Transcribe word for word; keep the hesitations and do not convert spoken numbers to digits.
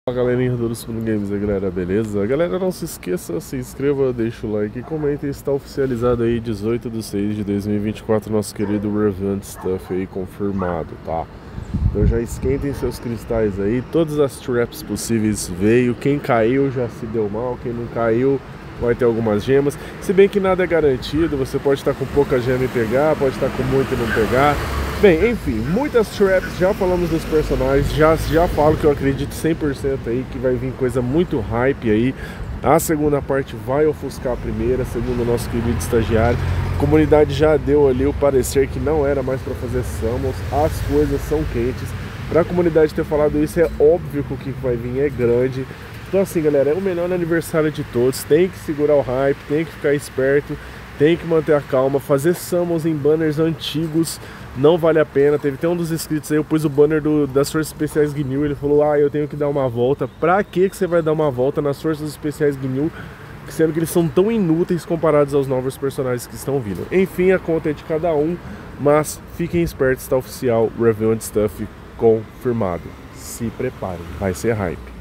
Fala galerinha do Suno Games, a galera, beleza? Galera, não se esqueça, se inscreva, deixa o like e comenta. Está oficializado aí dezoito de seis de dois mil e vinte e quatro, nosso querido Revant Stuff aí confirmado, tá? Então já esquentem seus cristais aí, todas as traps possíveis veio. Quem caiu já se deu mal, quem não caiu vai ter algumas gemas. Se bem que nada é garantido, você pode estar com pouca gema e pegar, pode estar com muita e não pegar. Bem, enfim, muitas traps, já falamos dos personagens, já, já falo que eu acredito cem por cento aí que vai vir coisa muito hype aí. A segunda parte vai ofuscar a primeira, segundo o nosso querido estagiário. A comunidade já deu ali o parecer que não era mais para fazer summons, as coisas são quentes. Para a comunidade ter falado isso, é óbvio que o que vai vir é grande. Então assim, galera, é o melhor aniversário de todos, tem que segurar o hype, tem que ficar esperto, tem que manter a calma, fazer summons em banners antigos não vale a pena. Teve até um dos inscritos aí, eu pus o banner do, das Forças Especiais G N U, ele falou, ah, eu tenho que dar uma volta. Pra que que você vai dar uma volta nas Forças Especiais G N U, sendo que eles são tão inúteis comparados aos novos personagens que estão vindo? Enfim, a conta é de cada um, mas fiquem espertos, está oficial, Revant Stuff confirmado. Se preparem, vai ser hype.